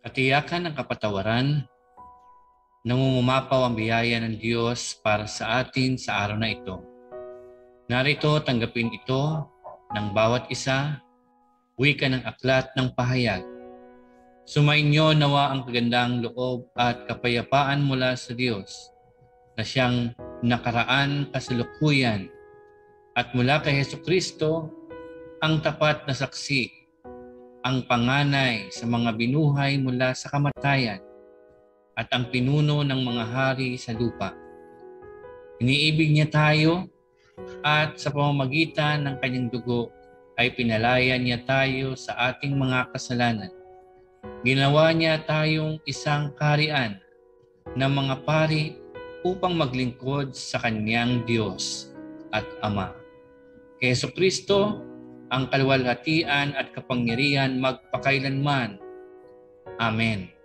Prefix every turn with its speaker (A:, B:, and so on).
A: Katiyakan ng kapatawaran, nangungumapaw ang biyaya ng Diyos para sa atin sa araw na ito. Narito, tanggapin ito ng bawat isa, wika ng aklat ng pahayag. Sumainyo nawa ang kagandang loob at kapayapaan mula sa Diyos na siyang nakaraan, kasalukuyan at mula kay Hesukristo ang tapat na saksi, ang panganay sa mga binuhay mula sa kamatayan at ang pinuno ng mga hari sa lupa. Iniibig niya tayo at sa pamamagitan ng kanyang dugo ay pinalaya niya tayo sa ating mga kasalanan. Ginawa niya tayong isang kaharian ng mga pari upang maglingkod sa kanyang Diyos at Ama. Kay Hesukristo, ang kaluwalhatian at kapangyarihan magpakailanman. Amen.